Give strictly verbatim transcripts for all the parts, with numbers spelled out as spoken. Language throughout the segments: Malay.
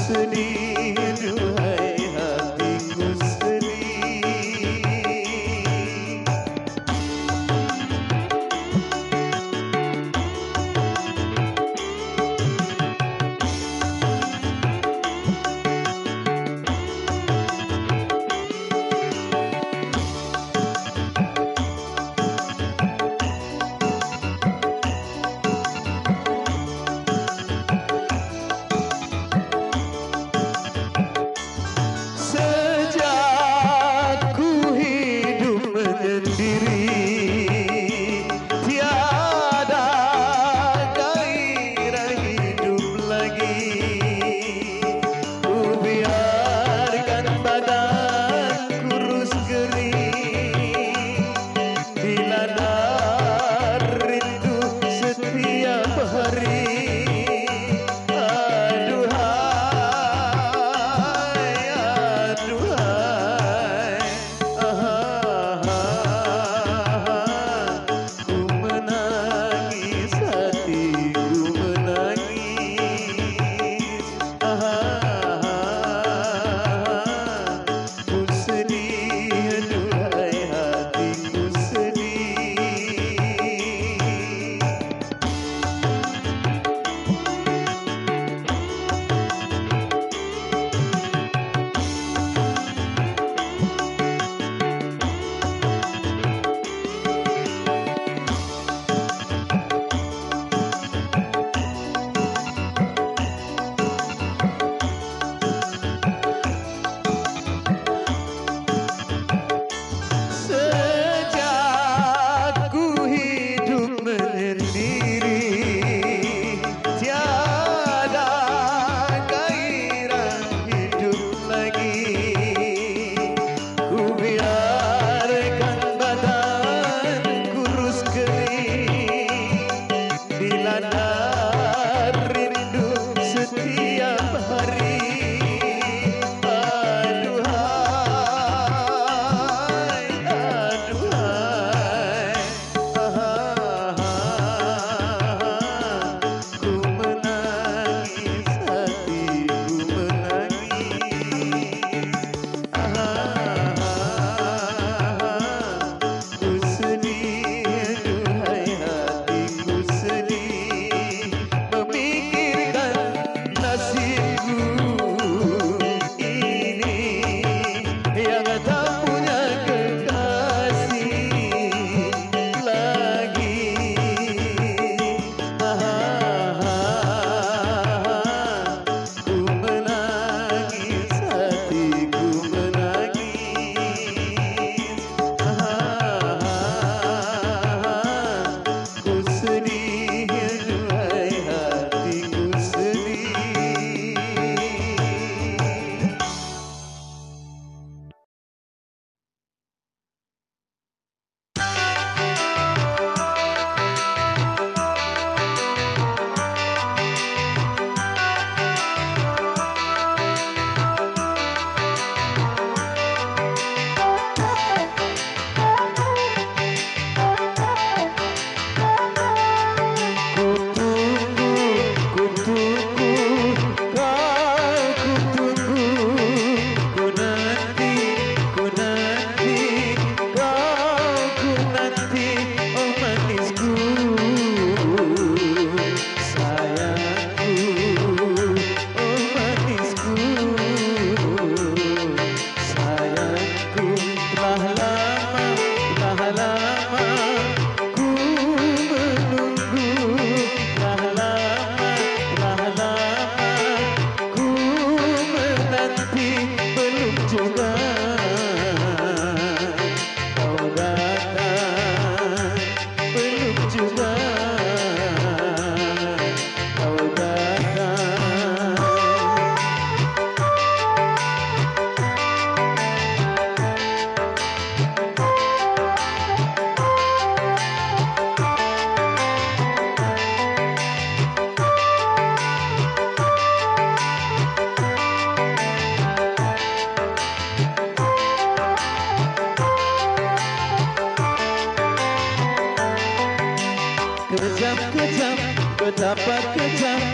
Kejam-kejam, betapa kejam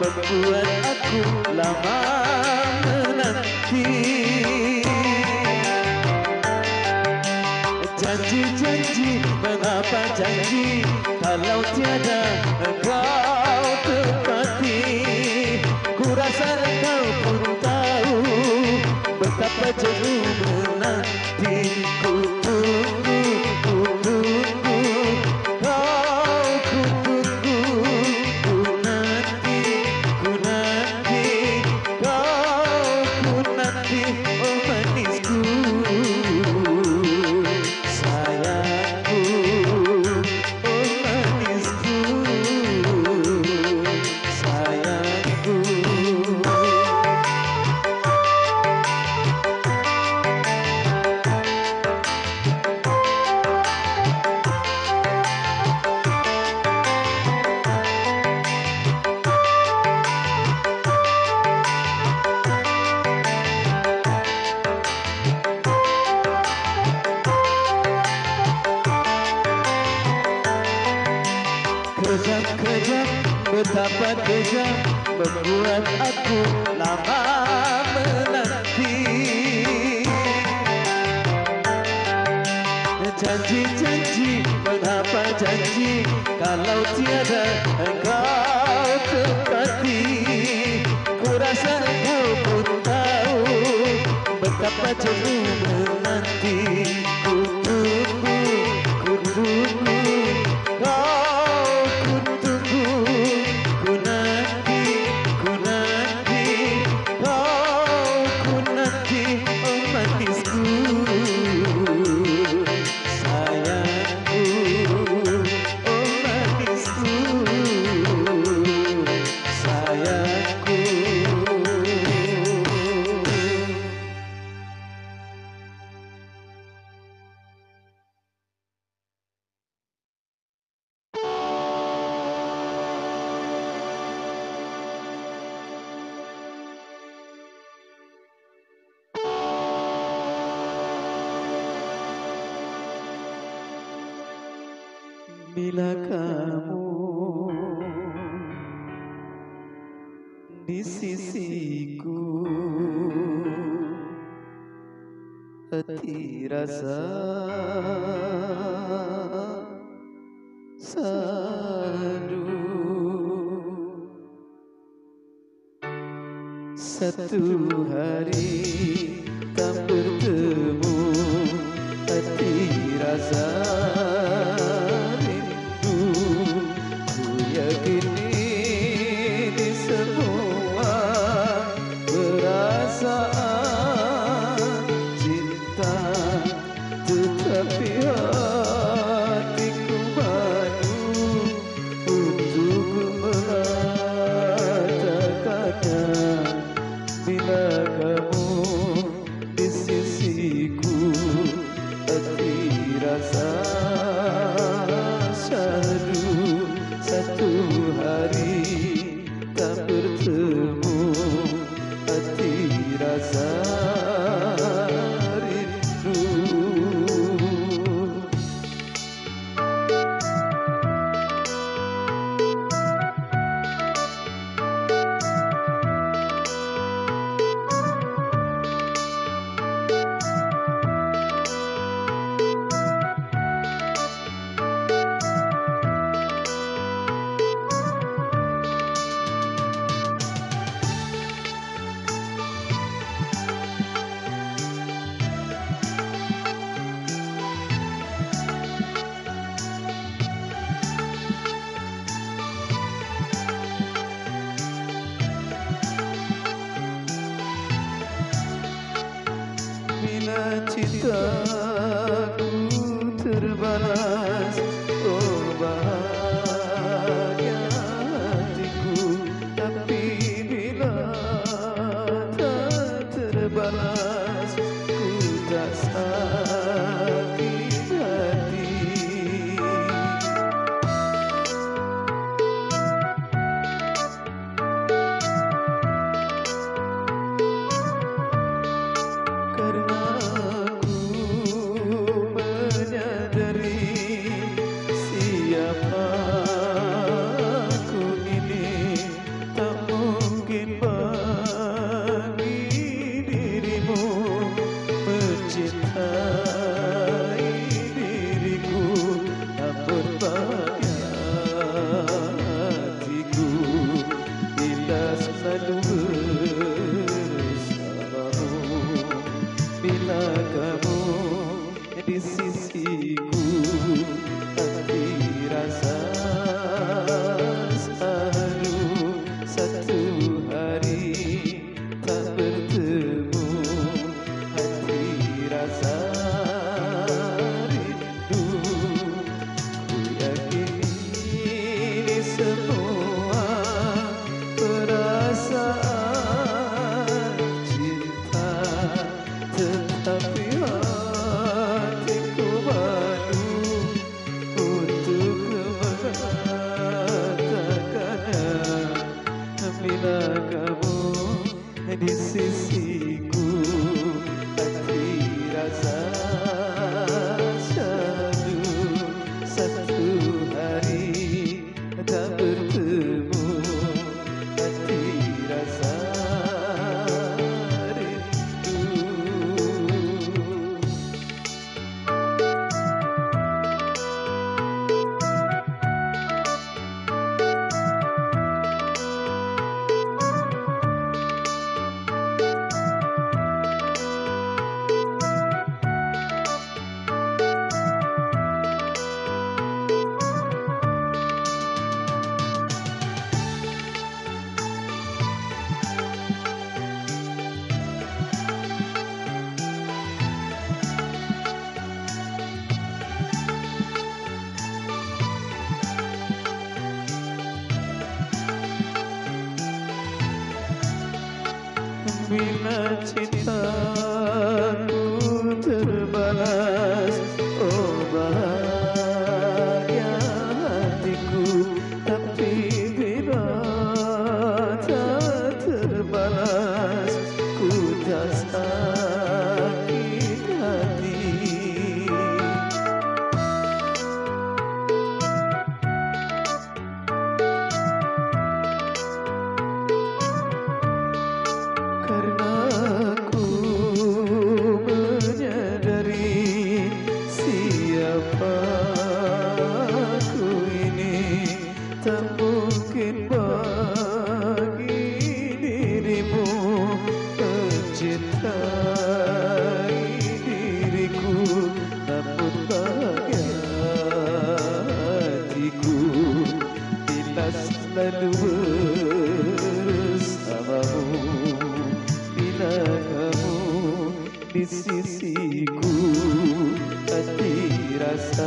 membuat aku lama menanti. Janji-janji, mengapa janji kalau tiada engkau tepati? Ku rasa engkau pun tahu betapa jenuh menanti. Ku tunggu, ku tunggu, kau ku tunggu, ku nanti, ku nanti, kau ku nanti, oh manisku. Kejam-kejam, betapa kejam membuat aku lama menanti. Janji-janji, mengapa janji kalau tiada engkau tepati? Ku rasa engkau pun tahu betapa jenuh menanti. Ku tunggu, ku tunggu, kau ku tunggu, ku nanti, ku nanti, kau ku nanti, oh manisku, sayangku, oh manisku, sayangku. Bila kamu di sisiku, hati rasa sandu. Satu hari tak bertemu, hati rasa cintaku terbalas, oh bahagia hatiku. Tapi bila tak terbalas, ku tak sakit hati. Karena aku mungkin bagi dirimu mencintai diriku, namun bagi hatiku bila selalu bersamamu, bila kamu di sisiku, hati rasa selalu satu hari tak bertemu, hati rasa rindu. Ku yakin ini semua perasaan cinta, tetapi hatiku malu untuk mengatakannya. Bila kamu di sisiku, hati rasa syadu satu hari tak bertemu, hati rasa rindu. Bila cintaku terbalas, oh bahagia hatiku. Tapi bila tak terbalas, ku tak sakit hati. Karena aku menyadari siapa aku ini, tak mungkin bagi dirimu mencintai diriku, namun bagi hatiku bila selalu bersamamu, bila kamu di sisiku, hati rasa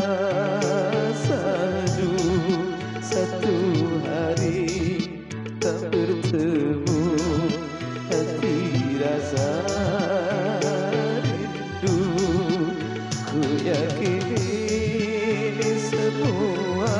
sadu satu hari tak bertemu, hati rasa rindu. Ku yakin ini semua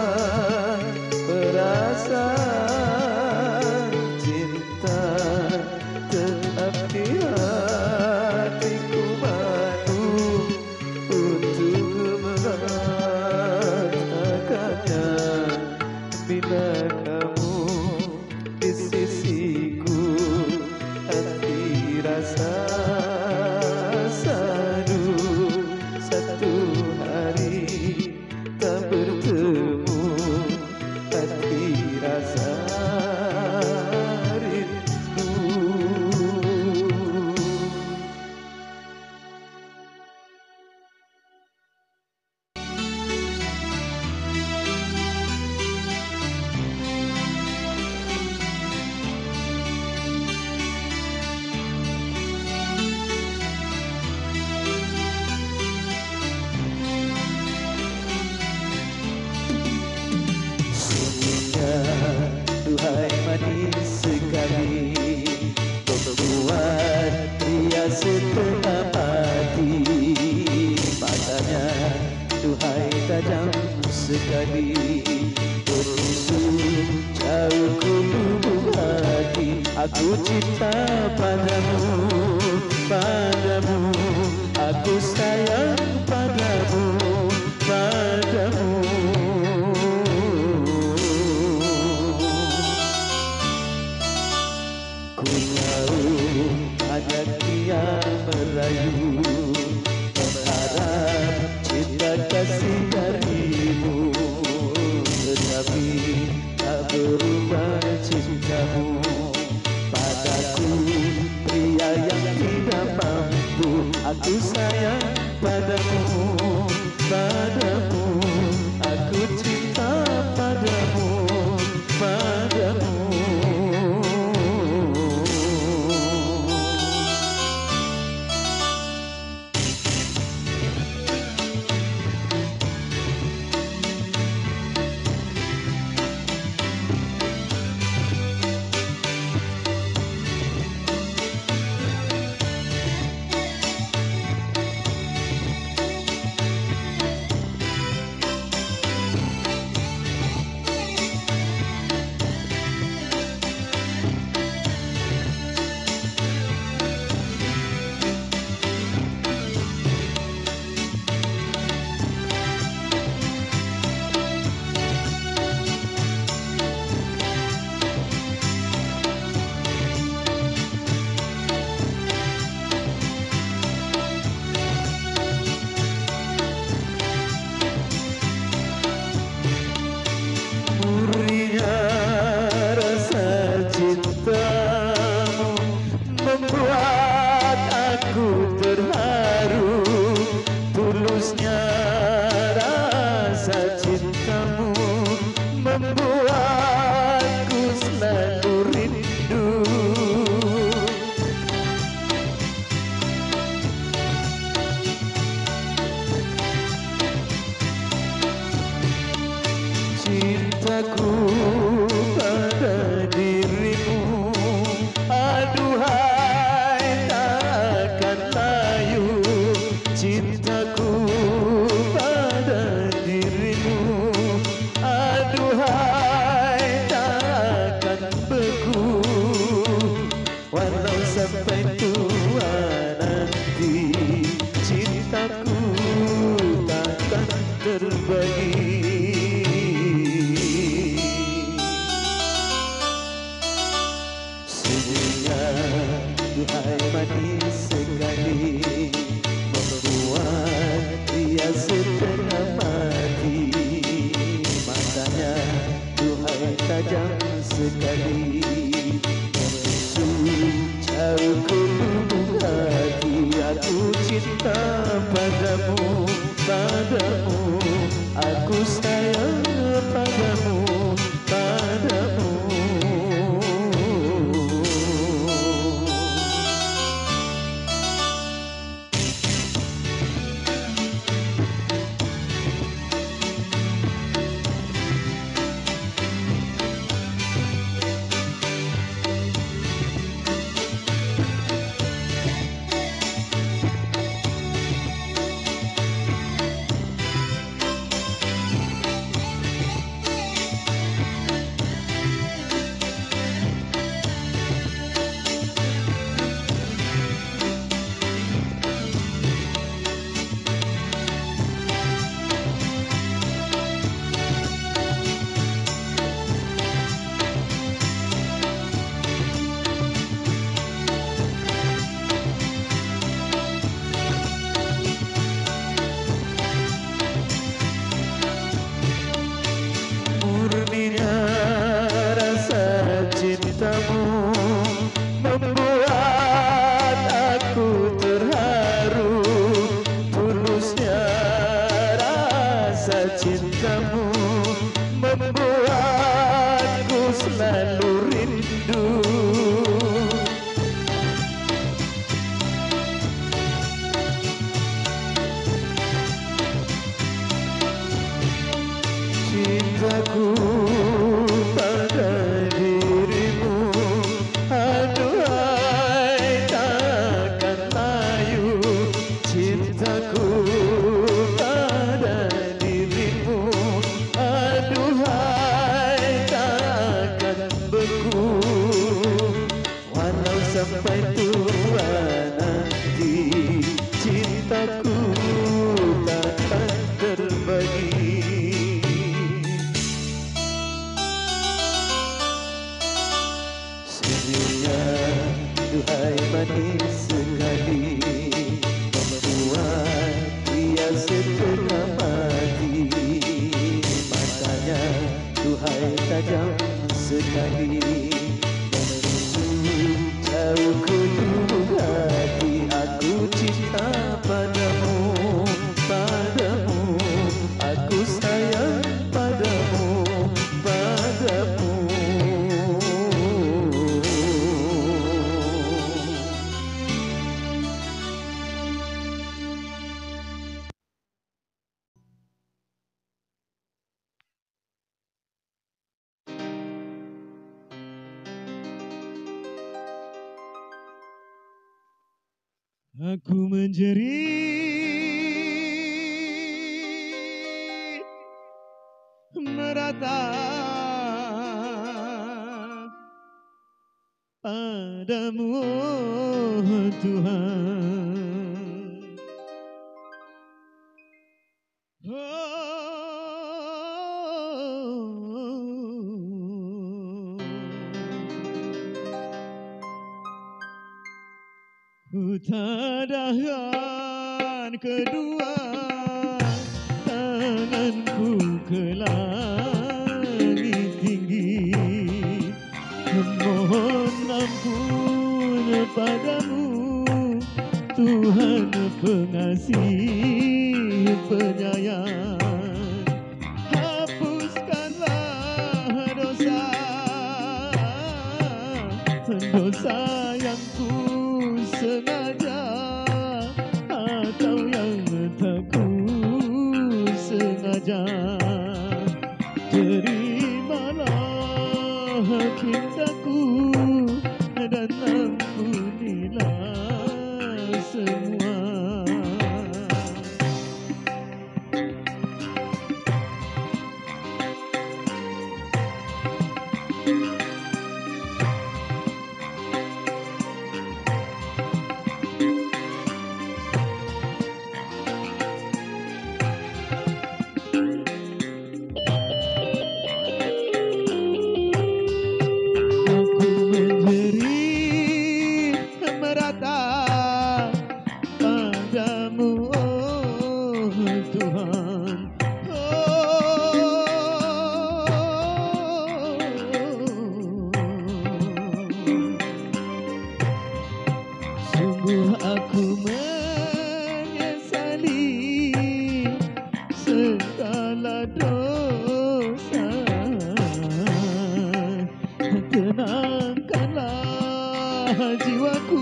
perasaan cinta, tetapi hatiku malu untuk mengatakannya. Bila kamu di sisiku, hati rasa sadu satu hari tak bertemu, hati rasa rindu. Duhai manis sekali, membuat dia setengah mati. Matanya duhai tajam sekali, berusuk jauh ke lubuk hati. Aku cinta padamu, padamu, aku sayang padamu, padamu. Ku tahu banyak yang merayu, berharap cinta kasih darimu, tetapi tak berubah cintamu padaku. Pria yang tidak mampu, aku sayang padamu, padamu, aku cinta padamu, padamu. Membuat aku terharu, tulusnya rasa cintamu membuatku selalu rindu. Cintaku pada dirimu, aduhai takkan layu. Cintaku pada dirimu, aduhai takkan beku. Walau sampai tua nanti, cintaku takkan terbagi. Duhai manis sekali, membuat dia setengah mati. Matanya duhai tajam sekali, membisu jauh ke lubuk hati. Aku cinta padamu, padamu, aku sayang padamu, padamu. Cintamu membuat aku terharu, tulusnya rasa cintamu membuatku selalu rindu. Cintaku pada dirimu, aduhai takkan layu. Cintaku pada dirimu, aduhai takkan beku. Walau sampai tua nanti, cintaku takkan terbagi. Senyumnya duhai manis sekali, membuat dia setengah mati. Matanya duhai tajam sekali, menusuk jauh ke lubuk hati. Aku cinta padamu, padamu, aku sayang padamu, padamu. Aku menjerit meratap padamu, oh Tuhan. Oh, ku tadahkan kedua tanganku ke langit tinggi, memohon ampun padamu, Tuhan pengasih penyayang. Hapuskanlah dosa, dosa yang ku sengaja atau yang tak ku sengaja. Terimalah cintaku dan ampunilah semua. Aku menyesali segala dosa. Tenangkanlah jiwaku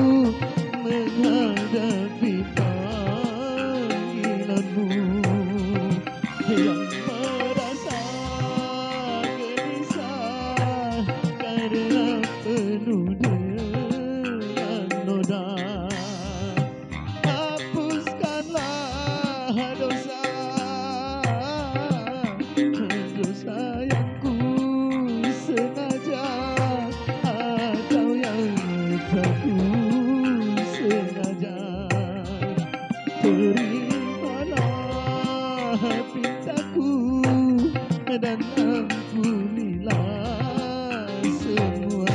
menghadapi panggilanmu, yang merasa gelisah karena penuh dengan noda. Dosa, dosa yang ku sengaja atau yang tak ku sengaja. Terimalah pintaku dan ampunilah semua.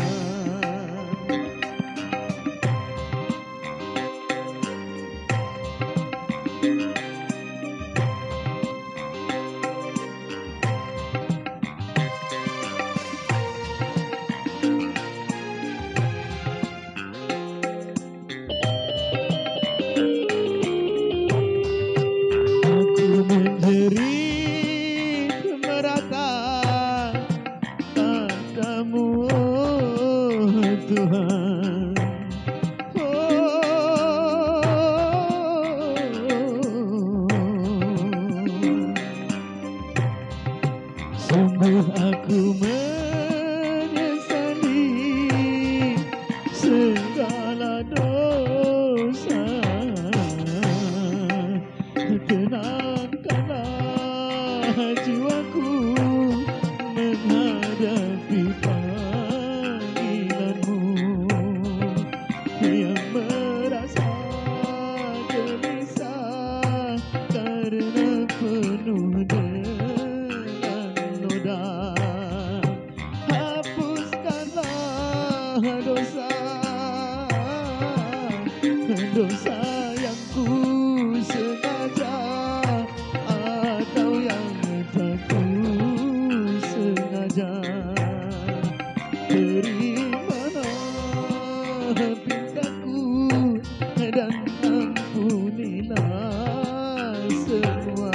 Menjerit meratap padamu, oh Tuhan. Oh, sungguh aku menyesali segala dosa. Tenangkanlah jiwaku menghadapi panggilanmu, yang merasa gelisah karena penuh dengan noda. Hapuskanlah dosa, dosa yang ku sengaja atau yang tak ku sengaja. Terimalah pintaku dan ampunilah semua.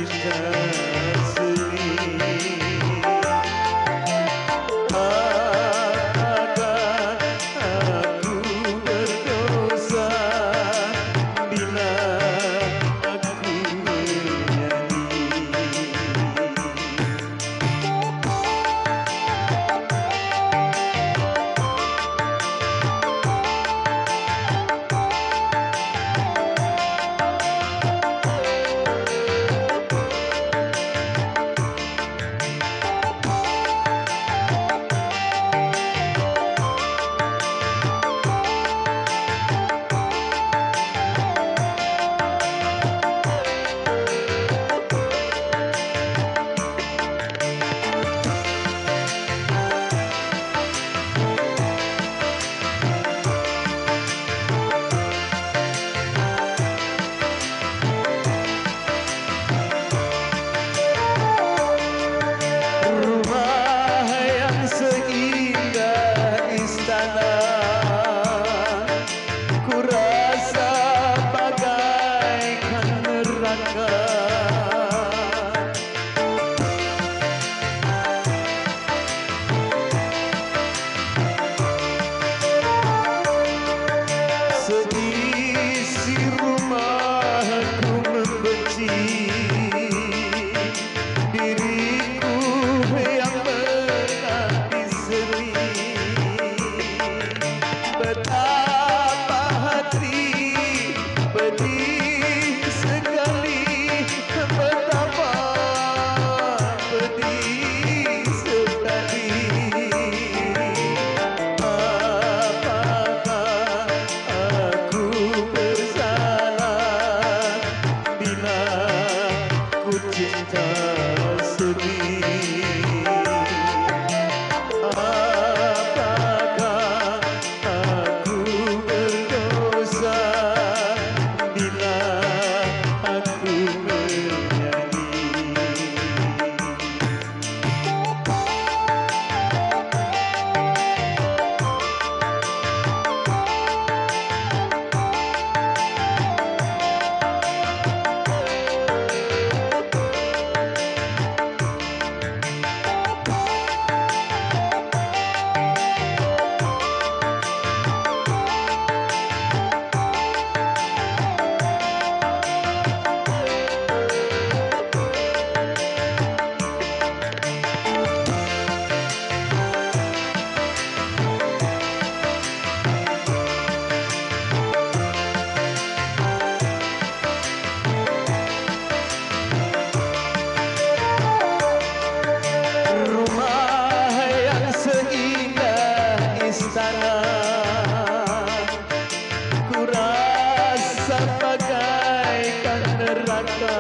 cinta seni. Apakah aku berdosa bila aku menyanyi? Seisi rumahku membenci diriku yang menanti seni. Betapa hati pedih sekali, betapa pedih sekali. Cinta seni. Apakah aku berdosa bila aku menyanyi? Ku rasa bagaikan neraka.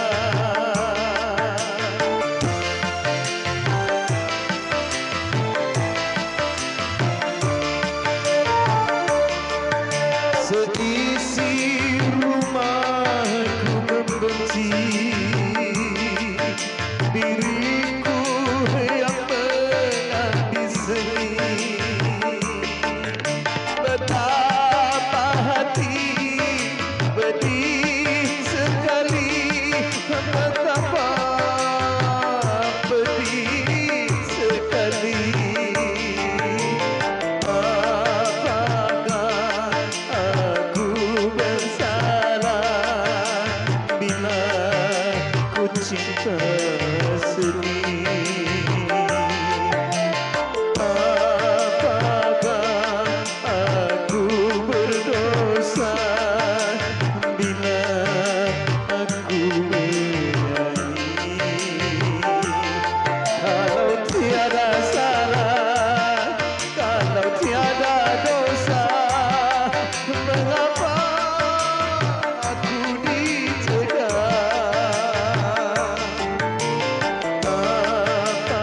Seisi rumahku membenci diriku yang menanti seni. Betapa hati pedih sekali, betapa pedih sekali. Apakah aku bersalah bila ku cinta seni? Apa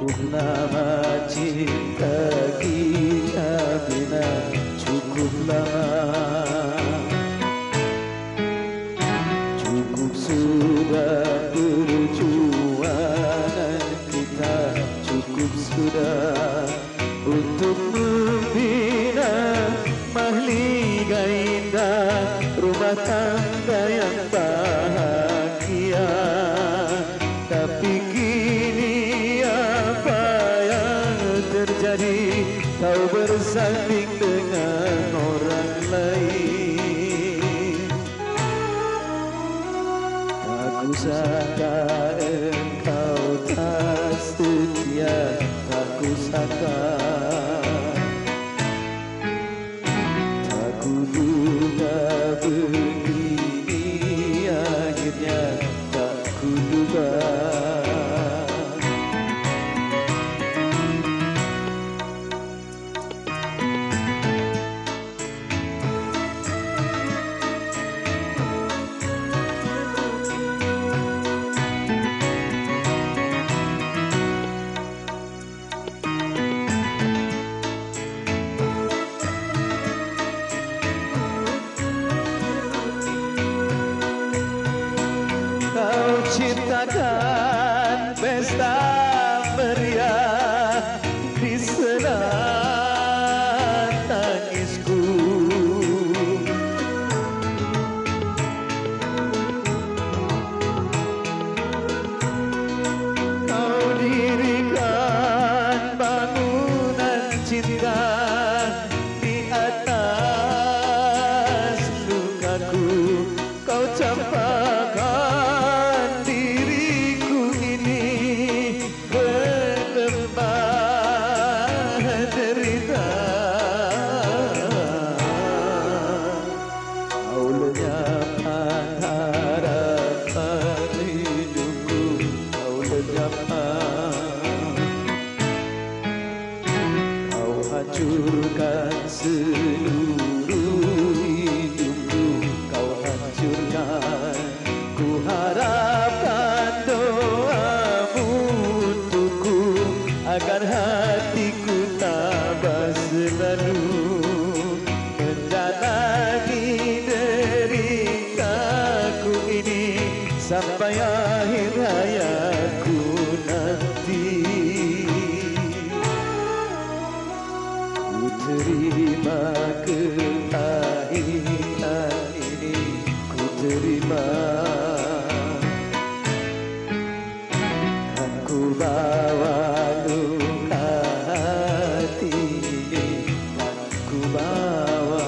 Cukup lama cinta kita bina, cukup lama. Cukup sudah perjuangan kita, cukup sudah untuk membina mahligai indah rumah tangga yang bahagia. Tapi kini apa yang terjadi? Kau bersanding dengan orang lain. Tak kusangka engkau tak setia, tak kusangka. Tak kuduga begini akhirnya, tak kuduga. Kau ciptakan pesta meriah di sela tangisku. Kau dirikan bangunan cinta di atas lukaku. Kau campakkan diriku ini ke lembah derita. Kau lenyapkan harapan hidupku, kau lenyapkan. Kau hancurkan seluruh hidupku, kau hancurkan. Ku harapkan doamu untukku, agar hatiku tabah selalu menjalani deritaku ini sampai akhir hayatku nanti. Ku terima kepahitan ini, ku terima. Kan ku bawa luka hati ini, kan ku bawa.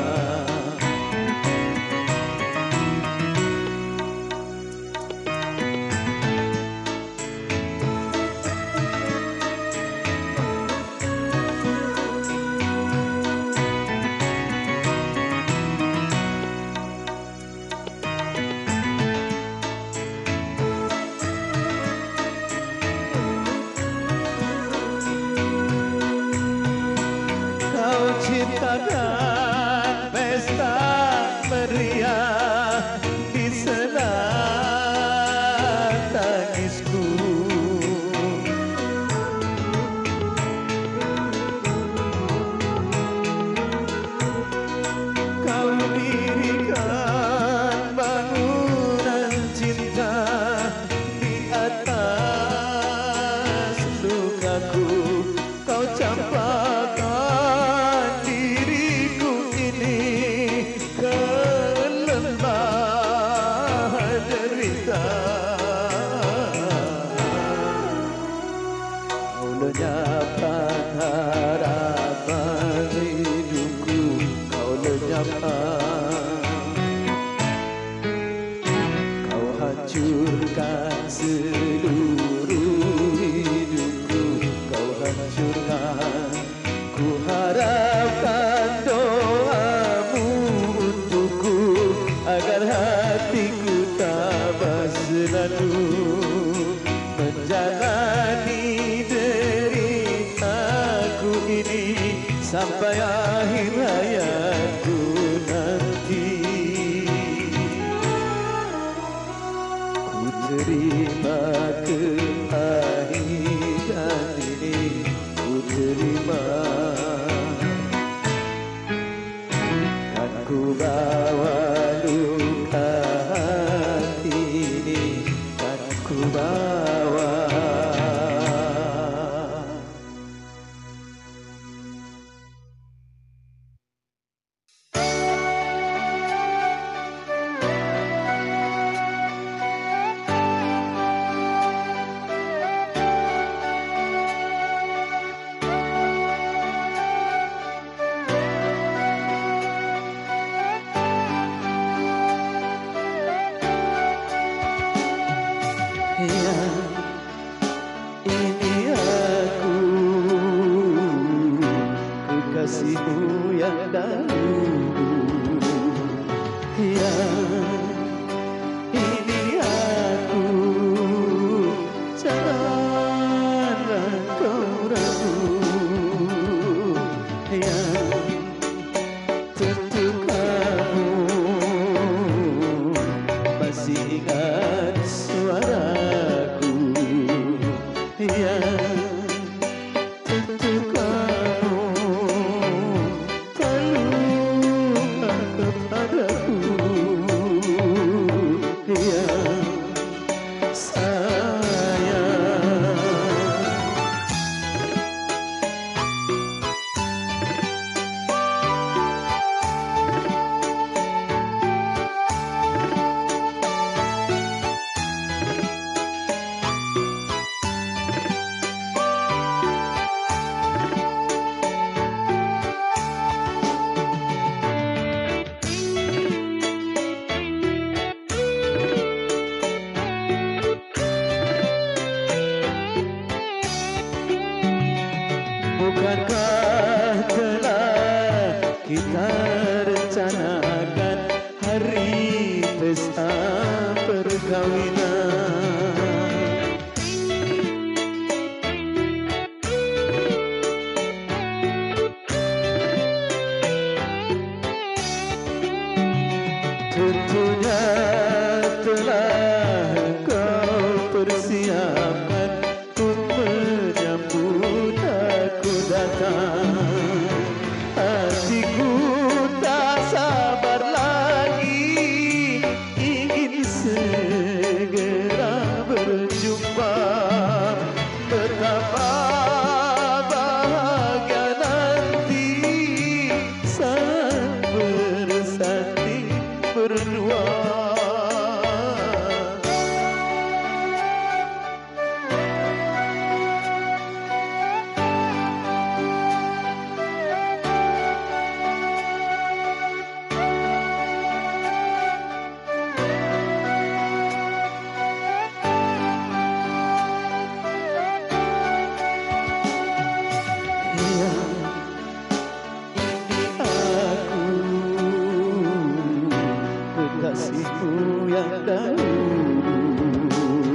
Kau ciptakan pesta meriah di sela tangisku. Kau dirikan bangunan cinta di atas lukaku. Kau campakkan diriku ini ke lembah derita. Kau lenyapkan harapan hidupku, kau lenyapkan. Kau hancurkan seluruh hidupku, kau hancurkan. Ku harapkan doamu untukku, agar hatiku tabah selalu menjalani deritaku ini sampai akhir hayatku nanti. Ku terima kepahitan yang dahulu. Yang ini aku, janganlah kau ragu. Yang tentu kamu masih ingat suaraku. Yang tentu kamu tak lupa kepadaku. Yang sayang, bukankah telah kita rencanakan hari pesta perkawinan? Tentunya telah kau persiapkan untuk menyambut aku datang. Hatiku tak sabar lagi, ingin segera berjumpa. Betapa bahagia nanti saat bersanding berdua. Kekasihku yang dahulu.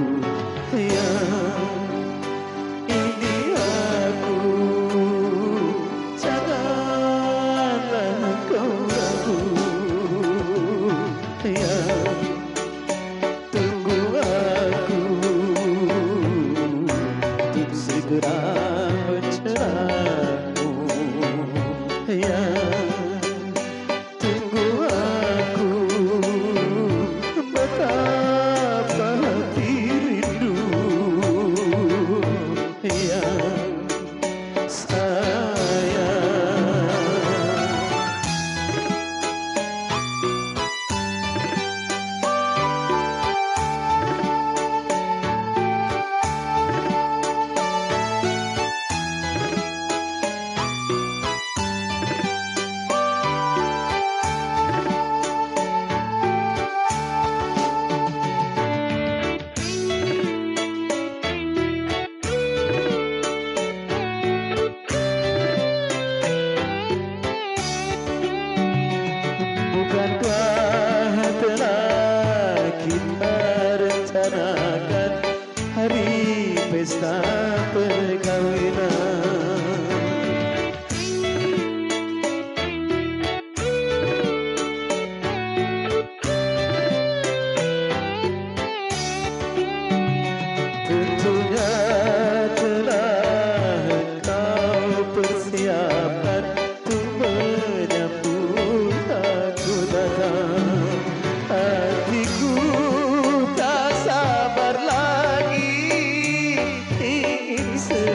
Yang ini aku, janganlah kau ragu. Yang tunggu aku untuk segera mencerahmu. Yang tunggu aku, betapa hati rindu. Yang sayang, bukankah telah kita rencanakan hari pesta perkawinan? Tentunya telah kau persiapkan untuk menyambut aku datang. Hatiku tak sabar lagi, ingin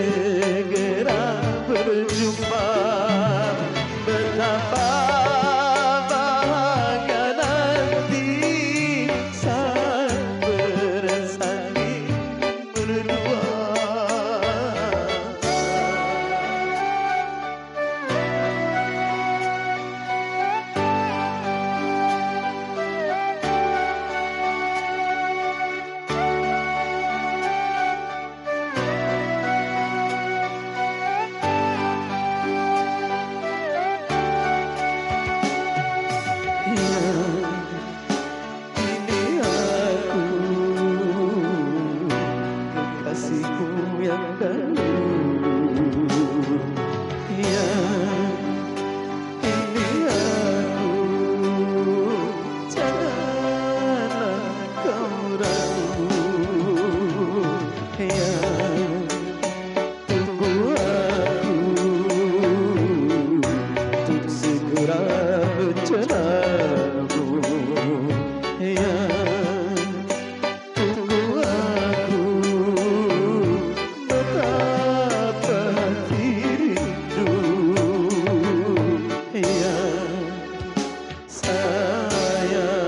kasihku yang dahulu. Yang ini aku, janganlah kau ragu. Yang tunggu aku untuk segera bercerammu. Yang tunggu aku betapa hati rindu. Yang sayang.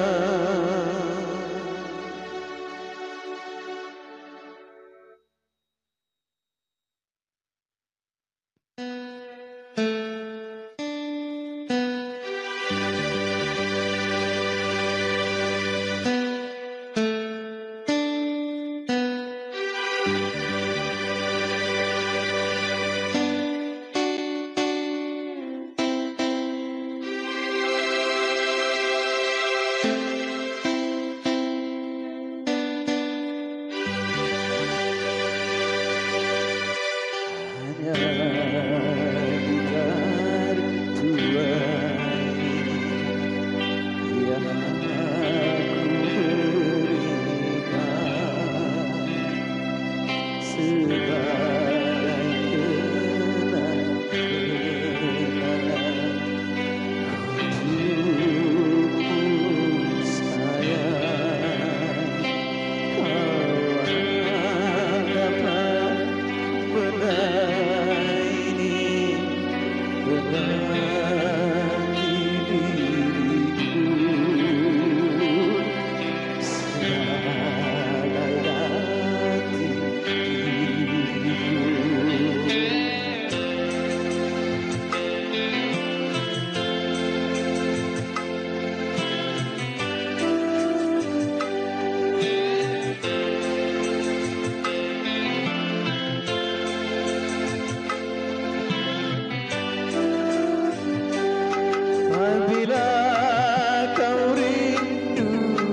Apabila kau rindu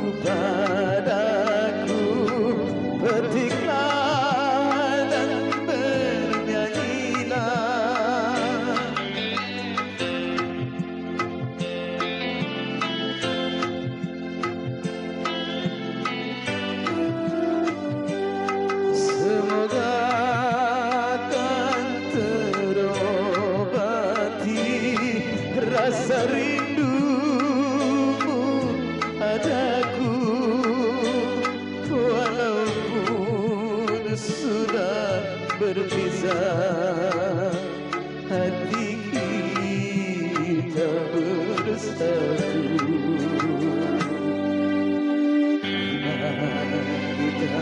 padaku, petiklah dan bernyanyilah. Semoga akan terobati rasa rindumu padaku, walaupun sudah berpisah, hati kita bersatu. Kita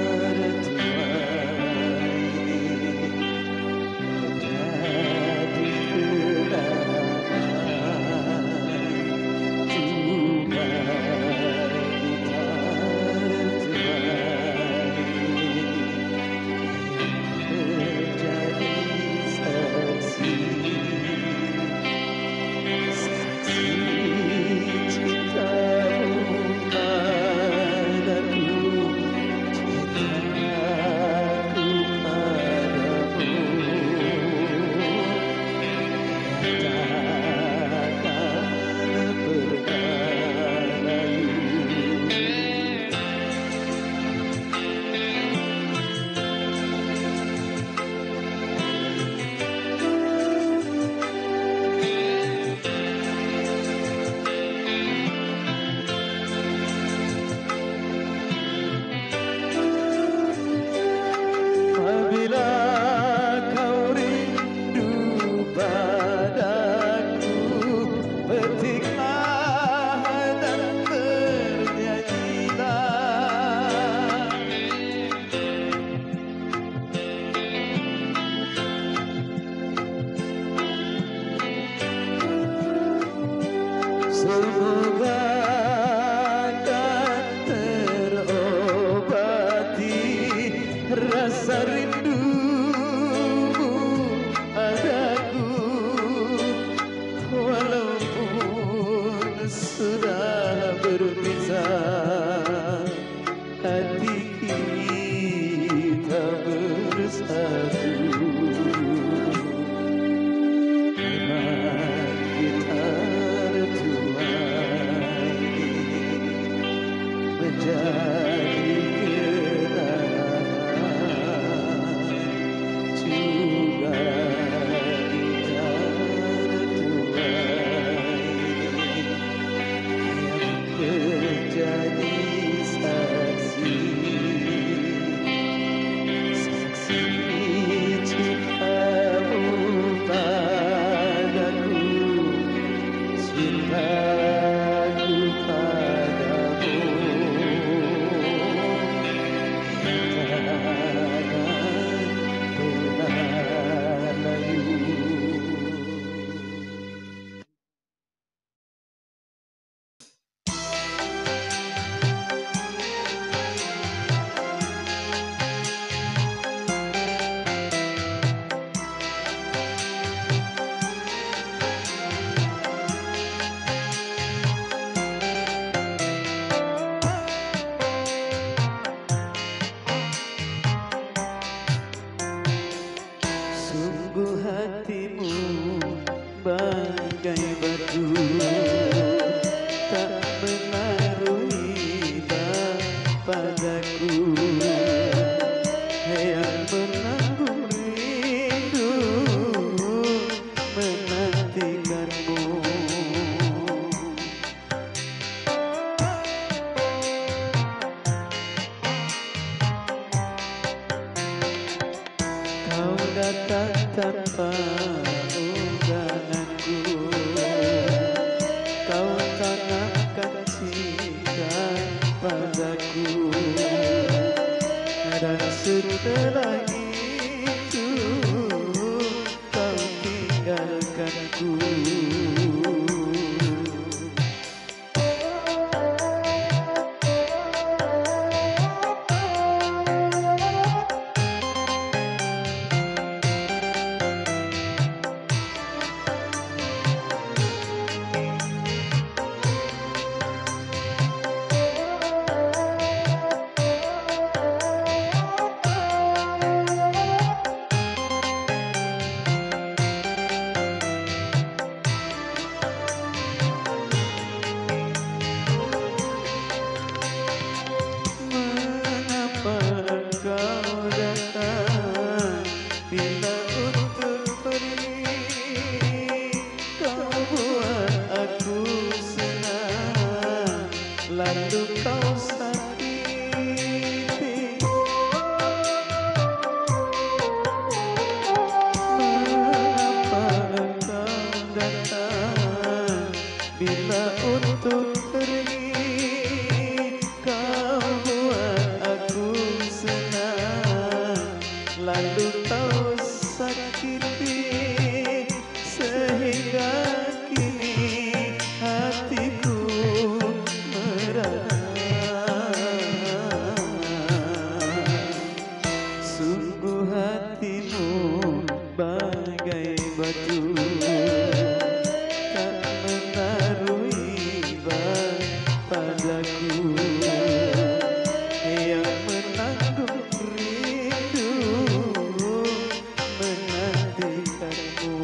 semoga akan terobati rasa rindumu padaku, walaupun sudah berpisah, hati kita bersatu. Memang kita bertuai menjadi kenangan. Juga kita bertuai yang menjadi saksi. Sungguh hatimu bagai batu, tak menaruh iba padaku, yang menanggung rindu menantikanmu. Kau datang tanpa undanganku, kau tanamkan cinta padaku, dan setelah itu kau tinggalkanku. Kau datang bila untuk pergi, kau buat aku senang, lalu kau sakiti. Mengapa kau datang bila untuk pergi, kau buat aku senang, lalu kau sakiti, sehingga kini hatiku merana. Sungguh hatimu bagai batu, tak menaruh iba padaku, yang menanggung rindu menantikanmu.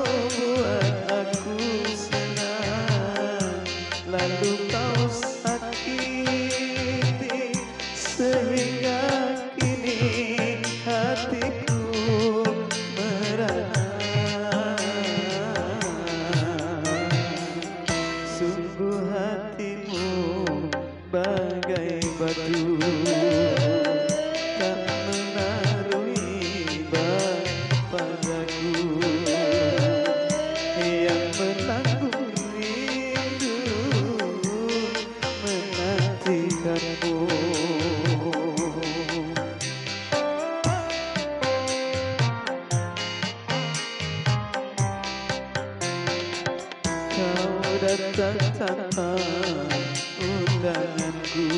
lalu kau sakit. batu tak menaruh iba padaku yang menanggung rindu menantikanmu. Kau datang tanpa undanganku,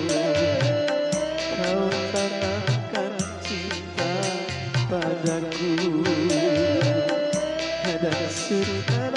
kau tanamkan cinta padaku dan sudah